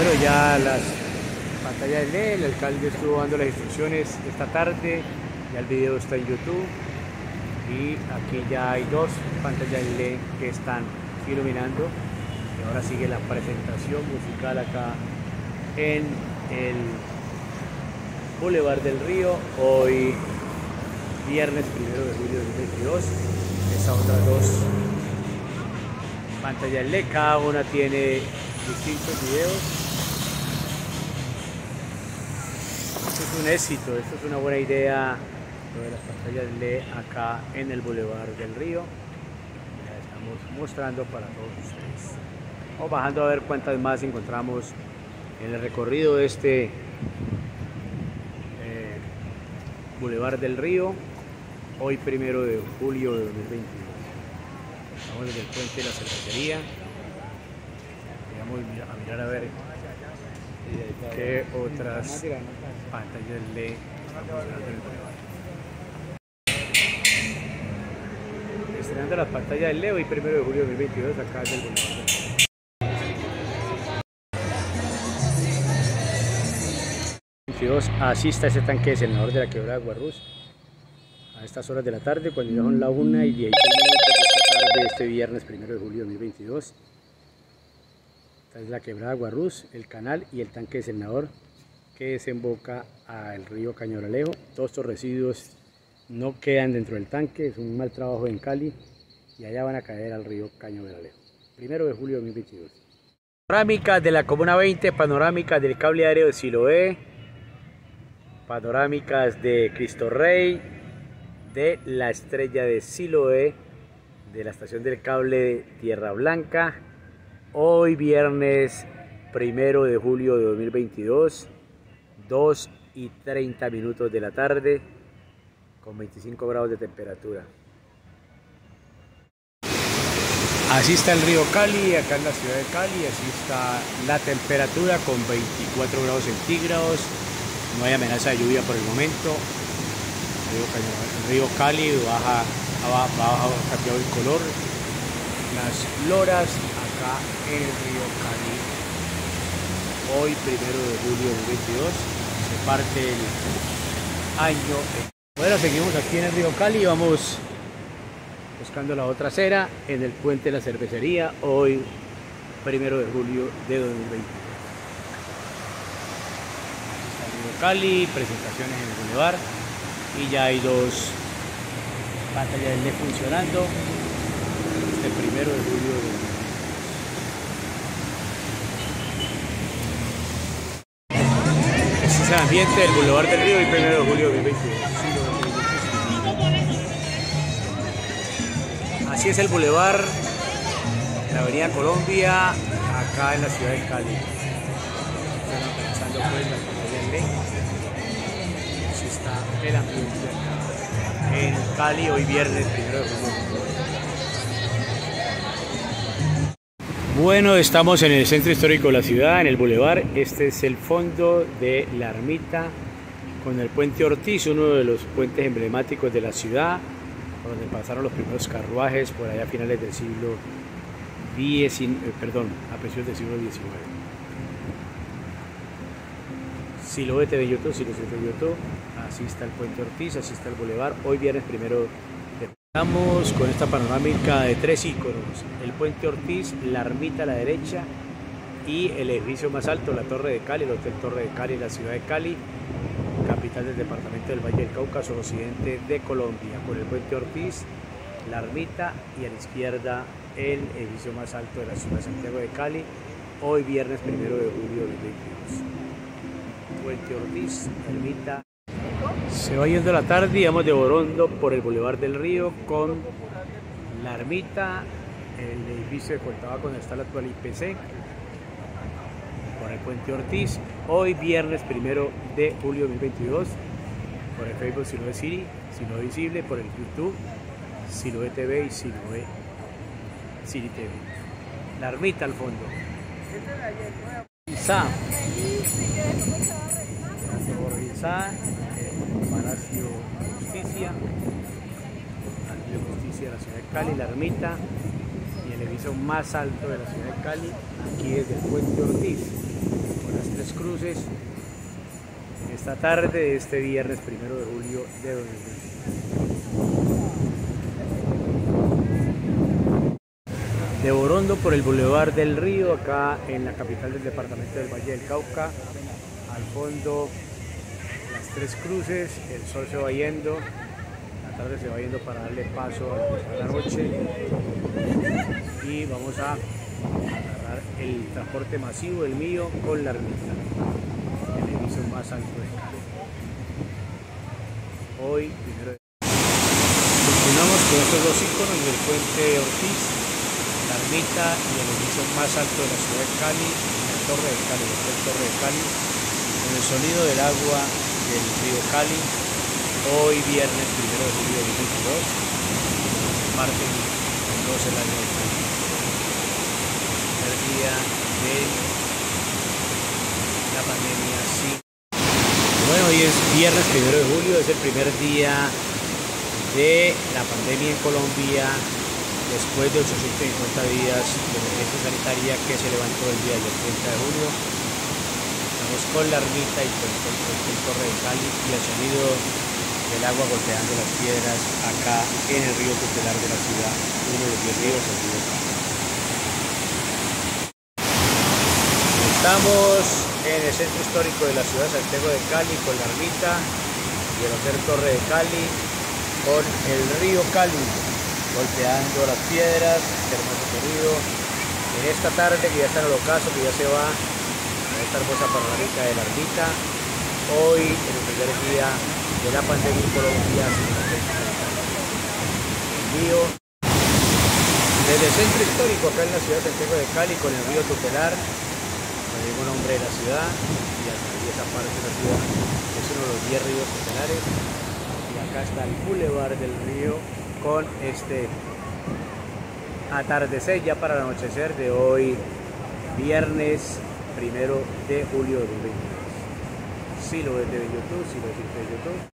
Bueno, ya las pantallas LED, el alcalde estuvo dando las instrucciones esta tarde, ya el video está en YouTube y aquí ya hay dos pantallas LED que están iluminando y ahora sigue la presentación musical acá en el Boulevard del Río, hoy viernes 1 de julio de 2022. Estas otras dos pantallas LED, cada una tiene distintos videos. Esto es un éxito, esto es una buena idea, lo de las pantallas LED acá en el Boulevard del Río. Ya estamos mostrando para todos ustedes. Vamos bajando a ver cuántas más encontramos en el recorrido de este Boulevard del Río, hoy 1 de julio de 2022. Estamos desde el puente de la cervecería. Vamos a mirar a ver qué otras pantallas LED estamos en el Boulevard. Estrenando las pantallas LED hoy 1 de julio de 2022 acá en el Boulevard. Así está ese tanque de senador de la quebrada de Guarrús a estas horas de la tarde, cuando ya son la 1:16 de esta tarde, este viernes 1 de julio de 2022. Esta es la quebrada de Guarrús, el canal y el tanque de senador que desemboca al río Cañabralejo. Todos estos residuos no quedan dentro del tanque, es un mal trabajo en Cali y allá van a caer al río Cañabralejo. 1 de julio de 2022. Panorámicas de la Comuna 20, panorámicas del cable aéreo de Siloé, panorámicas de Cristo Rey, de la estrella de Siloé, de la estación del cable de Tierra Blanca, hoy viernes 1 de julio de 2022, 2:30 de la tarde, con 25 grados de temperatura. Así está el río Cali, acá en la ciudad de Cali, así está la temperatura con 24 grados centígrados. No hay amenaza de lluvia por el momento. El río Cali baja cambiado el color. Las loras acá en el río Cali. Hoy 1 de julio del 2022 se parte el año. Bueno, seguimos aquí en el río Cali. Vamos buscando la otra acera en el puente de la cervecería. Hoy 1 de julio de 2022. Cali, presentaciones en el Boulevard y ya hay dos pantallas LED funcionando este 1 de julio Este es el ambiente del Boulevard del Río y 1 de julio de 2022. Así es el Boulevard en la avenida Colombia, acá en la ciudad de Cali. Están utilizando pues las pantallas LED. Así está el ambiente acá en Cali, hoy viernes 1 de julio. Bueno, estamos en el centro histórico de la ciudad, en el Boulevard. Este es el fondo de la ermita con el puente Ortiz, uno de los puentes emblemáticos de la ciudad, por donde pasaron los primeros carruajes por allá a finales del siglo XIX, a principios del siglo XIX. Siloé TV YouTube, Siloé TV YouTube, así está el puente Ortiz, así está el Boulevard, hoy viernes 1 de julio. Estamos con esta panorámica de tres iconos, el puente Ortiz, la ermita a la derecha y el edificio más alto, la Torre de Cali, el Hotel Torre de Cali, la ciudad de Cali, capital del departamento del Valle del Cauca, occidente de Colombia, con el puente Ortiz, la ermita y a la izquierda el edificio más alto de la ciudad de Santiago de Cali, hoy viernes 1 de julio de 2022. Puente Ortiz, ermita. Se va yendo la tarde y vamos de Borondo por el Boulevard del Río con la ermita, el edificio de Coltabaco donde está la actual IPC, por el puente Ortiz, hoy viernes 1 de julio de 2022, por el Facebook Siloé City, Siloé Visible, por el YouTube Siloé TV y Siloé City TV. La ermita al fondo. Palacio de Justicia, de la ciudad de Cali, la ermita y el edificio más alto de la ciudad de Cali, aquí desde el puente Ortiz. con las Tres Cruces esta tarde de este viernes 1 de julio de 2020. De Borondo por el Boulevard del Río, acá en la capital del departamento del Valle del Cauca. Al fondo las Tres Cruces, el sol se va yendo, la tarde se va yendo para darle paso a la noche y vamos a agarrar el transporte masivo, el mío, con la ermita, el edificio más alto de Cali. Hoy, continuamos con estos dos iconos del puente Ortiz, la ermita y el edificio más alto de la ciudad de Cali, la Torre de Cali, el Hotel Torre de Cali, con el sonido del agua del río Cali. Hoy viernes 1 de julio de 2022, martes 12 del año 2020. El día de la pandemia, sí. Bueno, hoy es viernes 1 de julio, es el primer día de la pandemia en Colombia después de 850 días de emergencia sanitaria que se levantó el día del 30 de julio. Estamos con la ermita y con el Torre de Cali y el sonido del agua golpeando las piedras acá en el río tutelar de la ciudad, uno de los 10 ríos, el río Cali. Estamos en el centro histórico de la ciudad de Santiago de Cali con la ermita y el Hotel Torre de Cali, con el río Cali golpeando las piedras, este hermoso sonido. En esta tarde que ya está en el ocaso, que ya se va a esta hermosa panorámica de la ermita, hoy en el primer día de la pandemia en Colombia, envío desde el centro histórico acá en la ciudad de Santiago de Cali con el río tutelar, el mismo nombre de la ciudad, y esa parte de la ciudad es uno de los 10 ríos tutelares, y acá está el Boulevard del Río con este atardecer ya para el anochecer de hoy viernes 1 de julio de 2022. Si lo ves de YouTube, si lo ves de YouTube.